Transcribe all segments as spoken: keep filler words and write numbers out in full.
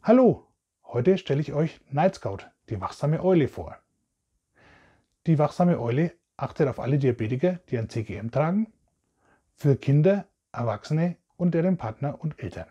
Hallo, heute stelle ich euch Night Scout, die wachsame Eule, vor. Die wachsame Eule achtet auf alle Diabetiker, die ein C G M tragen, für Kinder, Erwachsene und deren Partner und Eltern.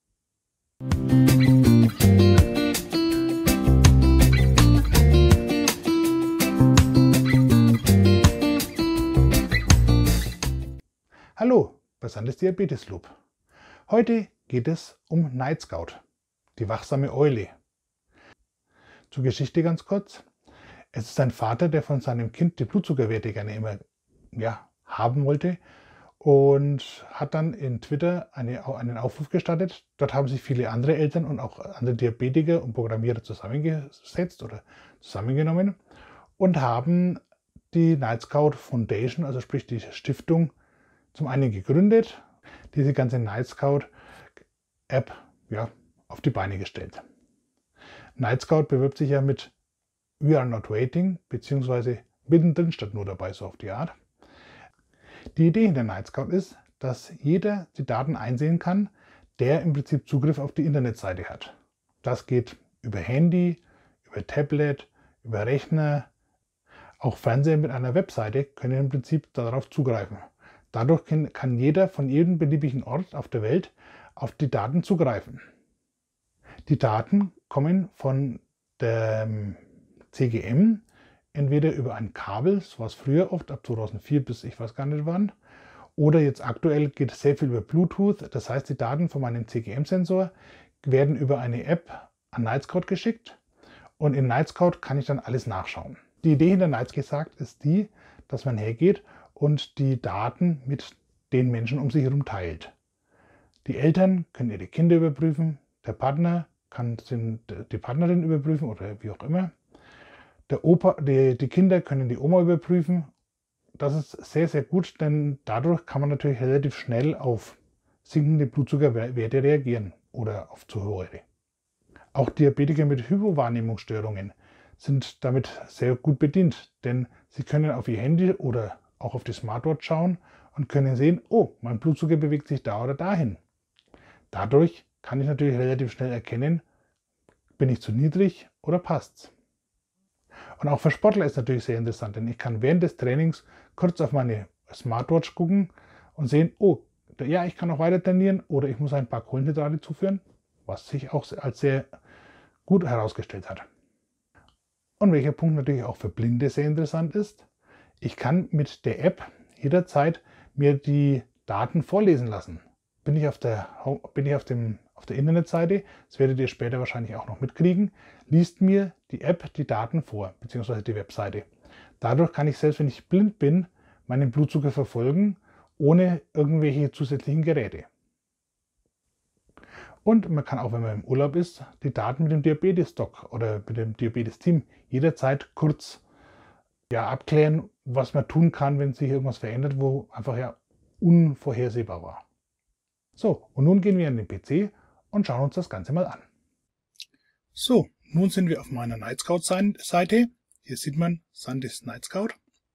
Hallo bei Sandes Diabetes Loop. Heute geht es um Night Scout, die wachsame Eule. Zur Geschichte ganz kurz. Es ist ein Vater, der von seinem Kind die Blutzuckerwerte gerne immer ja, haben wollte und hat dann in Twitter eine, einen Aufruf gestartet. Dort haben sich viele andere Eltern und auch andere Diabetiker und Programmierer zusammengesetzt oder zusammengenommen und haben die Night Scout Foundation, also sprich die Stiftung, zum einen gegründet, diese ganze Night Scout App ja, auf die Beine gestellt. Night Scout bewirbt sich ja mit We are not waiting, beziehungsweise mittendrin statt nur dabei, so auf die Art. Die Idee hinter Night Scout ist, dass jeder die Daten einsehen kann, der im Prinzip Zugriff auf die Internetseite hat. Das geht über Handy, über Tablet, über Rechner. Auch Fernseher mit einer Webseite können im Prinzip darauf zugreifen. Dadurch kann jeder von jedem beliebigen Ort auf der Welt auf die Daten zugreifen. Die Daten kommen von dem C G M, entweder über ein Kabel, so war es früher oft, ab zweitausendvier bis ich weiß gar nicht wann, oder jetzt aktuell geht es sehr viel über Bluetooth. Das heißt, die Daten von meinem C G M-Sensor werden über eine App an Night Scout geschickt und in Night Scout kann ich dann alles nachschauen. Die Idee hinter Night Scout ist die, dass man hergeht und die Daten mit den Menschen um sich herum teilt. Die Eltern können ihre Kinder überprüfen, der Partner kann die Partnerin überprüfen oder wie auch immer. Der Opa, die, die Kinder können die Oma überprüfen. Das ist sehr, sehr gut, denn dadurch kann man natürlich relativ schnell auf sinkende Blutzuckerwerte reagieren oder auf zu hohe. Auch Diabetiker mit Hypowahrnehmungsstörungen sind damit sehr gut bedient, denn sie können auf ihr Handy oder auch auf die Smartwatch schauen und können sehen, oh, mein Blutzucker bewegt sich da oder dahin. Dadurch kann ich natürlich relativ schnell erkennen, bin ich zu niedrig oder passt's. Und auch für Sportler ist natürlich sehr interessant, denn ich kann während des Trainings kurz auf meine Smartwatch gucken und sehen, oh, ja, ich kann noch weiter trainieren oder ich muss ein paar Kohlenhydrate zuführen, was sich auch als sehr gut herausgestellt hat. Und welcher Punkt natürlich auch für Blinde sehr interessant ist, ich kann mit der App jederzeit mir die Daten vorlesen lassen. Bin ich auf der, bin ich auf dem, auf der Internetseite, das werdet ihr später wahrscheinlich auch noch mitkriegen, liest mir die App die Daten vor, beziehungsweise die Webseite. Dadurch kann ich, selbst wenn ich blind bin, meinen Blutzucker verfolgen, ohne irgendwelche zusätzlichen Geräte. Und man kann auch, wenn man im Urlaub ist, die Daten mit dem Diabetes-Doc oder mit dem Diabetes-Team jederzeit kurz ja, abklären, was man tun kann, wenn sich irgendwas verändert, wo einfach ja unvorhersehbar war. So, und nun gehen wir an den P C und schauen uns das Ganze mal an. So, nun sind wir auf meiner Night Scout Seite. Hier sieht man Sandes Night Scout.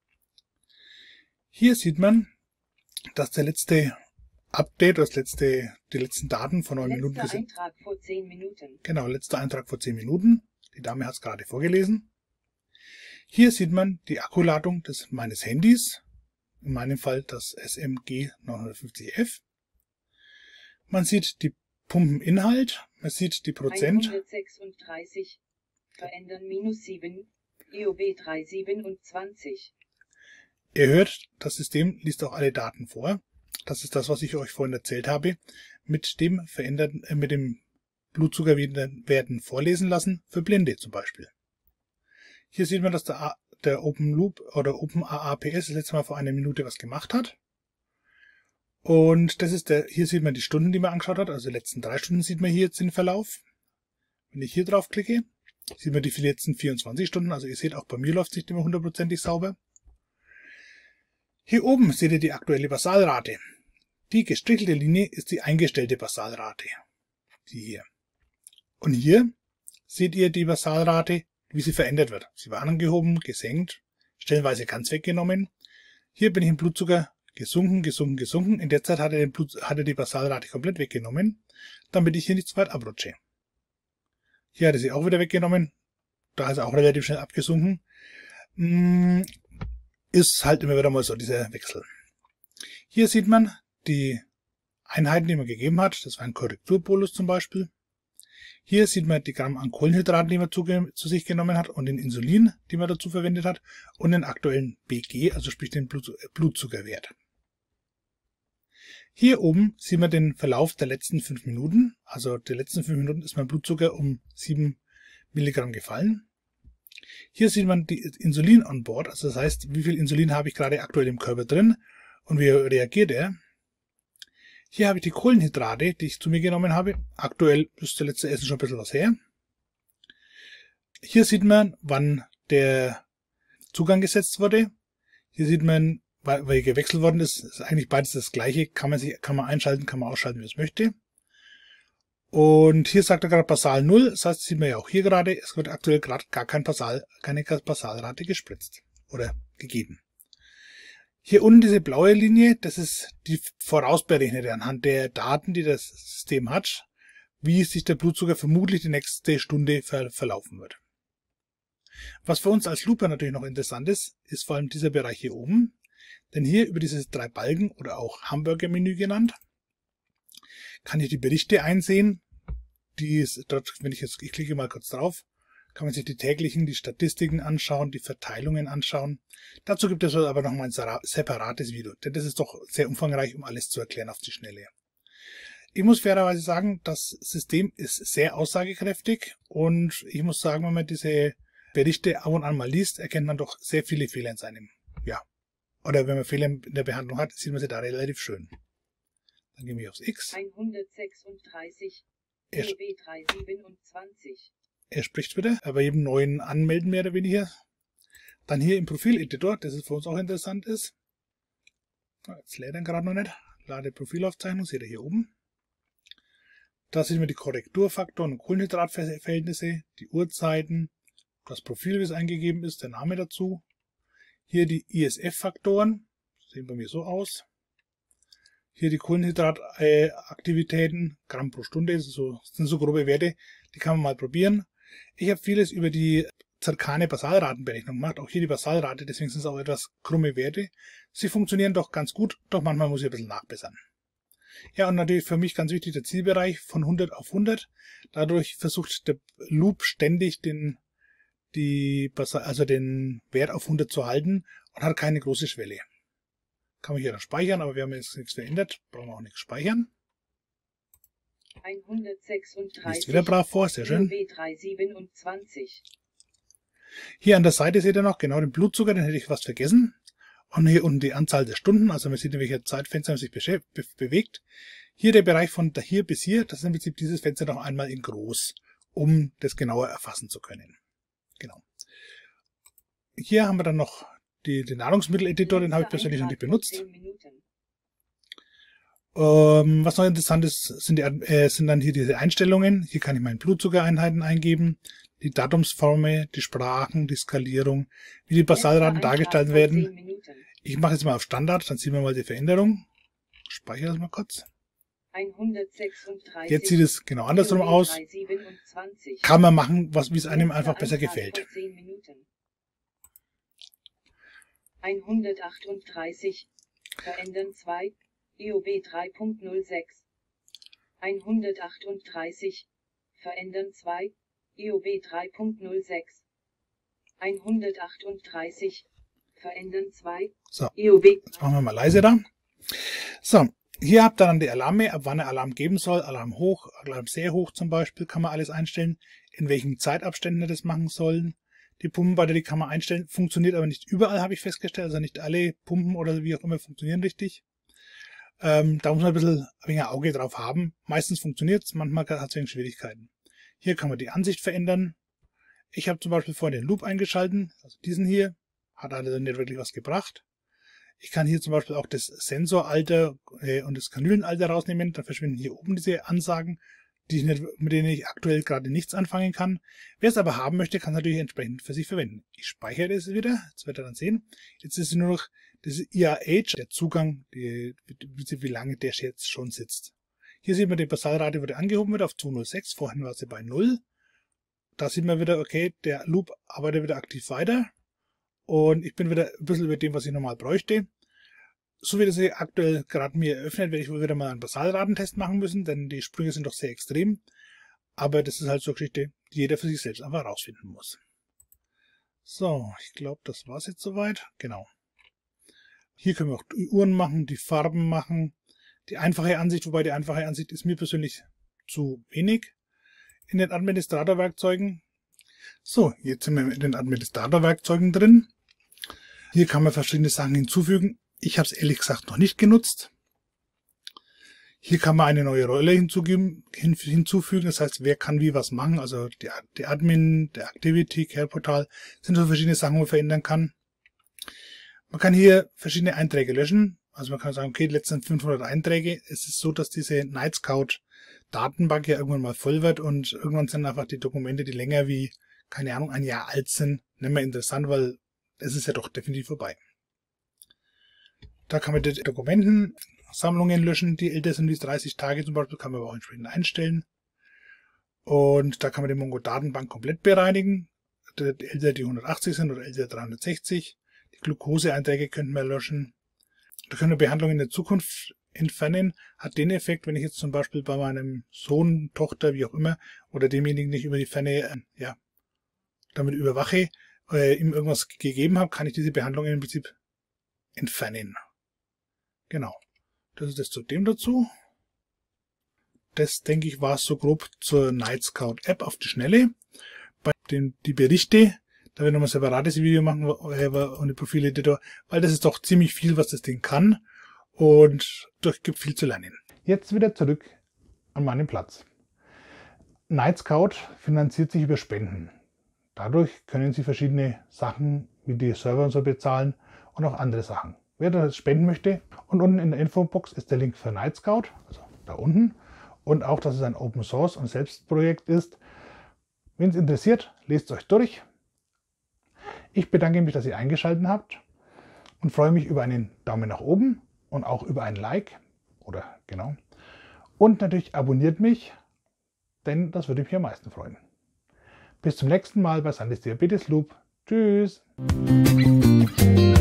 Hier sieht man, dass der letzte Update, das letzte, die letzten Daten von neun Minuten Letzter Eintrag vor zehn Minuten. Genau, letzter Eintrag vor zehn Minuten. Die Dame hat es gerade vorgelesen. Hier sieht man die Akkuladung des, meines Handys. In meinem Fall das S M G neunhundertfünfzig F. Man sieht die Pumpeninhalt, man sieht die Prozent. hundertsechsunddreißig, verändern minus sieben, E O B dreihundertsiebenundzwanzig. Ihr hört, das System liest auch alle Daten vor. Das ist das, was ich euch vorhin erzählt habe. Mit dem veränderten, äh, mit dem Blutzuckerwerten vorlesen lassen, für Blinde zum Beispiel. Hier sieht man, dass der, der Open Loop oder Open A A P S das letzte Mal vor einer Minute was gemacht hat. Und das ist der, hier sieht man die Stunden, die man angeschaut hat, also die letzten drei Stunden sieht man hier jetzt den Verlauf. Wenn ich hier drauf klicke, sieht man die letzten vierundzwanzig Stunden, also ihr seht, auch bei mir läuft es nicht immer hundertprozentig sauber. Hier oben seht ihr die aktuelle Basalrate. Die gestrichelte Linie ist die eingestellte Basalrate. Die hier. Und hier seht ihr die Basalrate, wie sie verändert wird. Sie war angehoben, gesenkt, stellenweise ganz weggenommen. Hier bin ich im Blutzucker gesunken, gesunken, gesunken. In der Zeit hat er, den Blut, hat er die Basalrate komplett weggenommen, damit ich hier nicht zu weit abrutsche. Hier hat er sie auch wieder weggenommen. Da ist er auch relativ schnell abgesunken. Ist halt immer wieder mal so dieser Wechsel. Hier sieht man die Einheiten, die man gegeben hat. Das war ein Korrekturbolus zum Beispiel. Hier sieht man die Gramm an Kohlenhydraten, die man zu, zu sich genommen hat, und den Insulin, die man dazu verwendet hat, und den aktuellen B G, also sprich den Blut, Blutzuckerwert. Hier oben sieht man den Verlauf der letzten fünf Minuten. Also die letzten fünf Minuten ist mein Blutzucker um sieben Milligramm gefallen. Hier sieht man die Insulin on board, also das heißt, wie viel Insulin habe ich gerade aktuell im Körper drin und wie reagiert er. Hier habe ich die Kohlenhydrate, die ich zu mir genommen habe. Aktuell ist der letzte Essen schon ein bisschen was her. Hier sieht man, wann der Zugang gesetzt wurde. Hier sieht man, weil, weil gewechselt worden ist, ist eigentlich beides das gleiche. Kann man sich, kann man einschalten, kann man ausschalten, wie man es möchte. Und hier sagt er gerade Basal null. Das heißt, sieht man ja auch hier gerade, es wird aktuell gerade gar kein Basal, keine Basalrate gespritzt oder gegeben. Hier unten diese blaue Linie, das ist die vorausberechnete anhand der Daten, die das System hat, wie sich der Blutzucker vermutlich die nächste Stunde ver verlaufen wird. Was für uns als Looper natürlich noch interessant ist, ist vor allem dieser Bereich hier oben. Denn hier über dieses drei Balken oder auch Hamburger-Menü genannt, kann ich die Berichte einsehen. Die ist dort, wenn ich jetzt, ich klicke mal kurz drauf, kann man sich die täglichen, die Statistiken anschauen, die Verteilungen anschauen. Dazu gibt es aber nochmal ein separates Video, denn das ist doch sehr umfangreich, um alles zu erklären auf die Schnelle. Ich muss fairerweise sagen, das System ist sehr aussagekräftig und ich muss sagen, wenn man diese Berichte ab und an mal liest, erkennt man doch sehr viele Fehler in seinem, ja, oder wenn man Fehler in der Behandlung hat, sieht man sie da relativ schön. Dann gehen wir aufs X. hundertsechsunddreißig, Er, E B dreihundertsiebenundzwanzig. er spricht wieder, bei jedem neuen Anmelden mehr oder weniger. Dann hier im Profileditor, das ist für uns auch interessant ist. Jetzt lädt er gerade noch nicht. Lade Profilaufzeichnung, seht ihr hier oben. Da sehen wir die Korrekturfaktoren und Kohlenhydratverhältnisse, die Uhrzeiten, das Profil, wie es eingegeben ist, der Name dazu. Hier die I S F-Faktoren, sehen bei mir so aus. Hier die Kohlenhydrataktivitäten, Gramm pro Stunde, das, so, das sind so grobe Werte, die kann man mal probieren. Ich habe vieles über die zirkane Basalratenberechnung gemacht, auch hier die Basalrate, deswegen sind es auch etwas krumme Werte. Sie funktionieren doch ganz gut, doch manchmal muss ich ein bisschen nachbessern. Ja, und natürlich für mich ganz wichtig der Zielbereich von hundert auf hundert. Dadurch versucht der Loop ständig den, die, also den Wert auf hundert zu halten und hat keine große Schwelle. Kann man hier dann speichern, aber wir haben jetzt nichts verändert, brauchen wir auch nichts speichern. hundertsechsunddreißig. Liest wieder brav vor, sehr schön. E B dreihundertsiebenundzwanzig. Hier an der Seite seht ihr noch genau den Blutzucker, den hätte ich fast vergessen. Und hier unten die Anzahl der Stunden, also man sieht, in welcher Zeitfenster man sich be bewegt. Hier der Bereich von hier bis hier, das ist im Prinzip dieses Fenster noch einmal in groß, um das genauer erfassen zu können. Genau. Hier haben wir dann noch die, den Nahrungsmitteleditor, den habe ich persönlich noch nicht benutzt. Ähm, was noch interessant ist, sind, die, äh, sind dann hier diese Einstellungen. Hier kann ich meine Blutzuckereinheiten eingeben, die Datumsformel, die Sprachen, die Skalierung, wie die Basalraten dargestellt werden. Ich mache jetzt mal auf Standard, dann sehen wir mal die Veränderung. Speichere das mal kurz. hundertsechsunddreißig. Jetzt sieht es genau andersrum aus. Kann man machen, was, wie es einem einfach besser gefällt. hundertachtunddreißig. Verändern zwei. E O B drei Punkt null sechs. hundertachtunddreißig. Verändern zwei. E O B drei Punkt null sechs. hundertachtunddreißig. Verändern zwei. So, E O B. jetzt machen wir mal leise da. So, hier habt ihr dann die Alarme, ab wann er Alarm geben soll. Alarm hoch, Alarm sehr hoch zum Beispiel, kann man alles einstellen. In welchen Zeitabständen er das machen sollen. Die Pumpenbatterie kann man einstellen, funktioniert aber nicht überall, habe ich festgestellt. Also nicht alle Pumpen oder wie auch immer funktionieren richtig. Ähm, da muss man ein bisschen ein wenig Auge drauf haben. Meistens funktioniert es, manchmal hat es Schwierigkeiten. Hier kann man die Ansicht verändern. Ich habe zum Beispiel vorhin den Loop eingeschalten, also diesen hier. Hat also nicht wirklich was gebracht. Ich kann hier zum Beispiel auch das Sensoralter äh, und das Kanülenalter rausnehmen. Dann verschwinden hier oben diese Ansagen, die ich nicht, mit denen ich aktuell gerade nichts anfangen kann. Wer es aber haben möchte, kann es natürlich entsprechend für sich verwenden. Ich speichere das wieder. Jetzt wird er dann sehen. Jetzt ist nur noch das I A H, der Zugang, die, wie lange der jetzt schon sitzt. Hier sieht man, die Basalrate wurde angehoben wird auf zweihundertsechs. Vorhin war sie bei null. da sieht man wieder, okay, der Loop arbeitet wieder aktiv weiter und ich bin wieder ein bisschen über dem, was ich normal bräuchte. So wie das hier aktuell gerade mir eröffnet, werde ich wohl wieder mal einen Basalratentest machen müssen, denn die Sprünge sind doch sehr extrem. Aber das ist halt so eine Geschichte, die jeder für sich selbst einfach rausfinden muss. So, ich glaube, das war's jetzt soweit. Genau. Hier können wir auch die Uhren machen, die Farben machen, die einfache Ansicht, wobei die einfache Ansicht ist mir persönlich zu wenig in den Administrator-Werkzeugen. So, jetzt sind wir in den Administrator-Werkzeugen drin. Hier kann man verschiedene Sachen hinzufügen. Ich habe es ehrlich gesagt noch nicht genutzt. Hier kann man eine neue Rolle hinzugeben, hin, hinzufügen. Das heißt, wer kann wie was machen. Also die, die Admin, der Activity, Care-Portal sind so verschiedene Sachen, die man verändern kann. Man kann hier verschiedene Einträge löschen. Also man kann sagen, okay, die letzten fünfhundert Einträge. Es ist so, dass diese Night Scout Datenbank ja irgendwann mal voll wird und irgendwann sind einfach die Dokumente, die länger wie, keine Ahnung, ein Jahr alt sind, nicht mehr interessant, weil es ist ja doch definitiv vorbei. Da kann man die Dokumentensammlungen löschen, die älter sind als dreißig Tage zum Beispiel, kann man aber auch entsprechend einstellen. Und da kann man die Mongo-Datenbank komplett bereinigen, die älter die hundertachtzig sind oder älter dreihundertsechzig. Die Glukoseeinträge könnten wir löschen. Da können wir Behandlungen in der Zukunft entfernen. Hat den Effekt, wenn ich jetzt zum Beispiel bei meinem Sohn, Tochter, wie auch immer, oder demjenigen, den ich über die Ferne äh, ja, damit überwache, äh, ihm irgendwas gegeben habe, kann ich diese Behandlungen im Prinzip entfernen. Genau. Das ist das zu dem dazu. Das, denke ich, war es so grob zur Night Scout App auf die Schnelle. Bei den die Berichte, da werden wir nochmal ein separates Video machen ohne Profileditor, weil das ist doch ziemlich viel, was das Ding kann und durch gibt viel zu lernen. Jetzt wieder zurück an meinen Platz. Night Scout finanziert sich über Spenden. Dadurch können Sie verschiedene Sachen wie die Server und so bezahlen und auch andere Sachen. Wer das spenden möchte, und unten in der Infobox ist der Link für Night Scout, also da unten, und auch, dass es ein Open Source und Selbstprojekt ist. Wenn es interessiert, lest es euch durch. Ich bedanke mich, dass ihr eingeschaltet habt und freue mich über einen Daumen nach oben und auch über ein Like, oder genau. Und natürlich abonniert mich, denn das würde mich am meisten freuen. Bis zum nächsten Mal bei Sandys Diabetes Loop. Tschüss!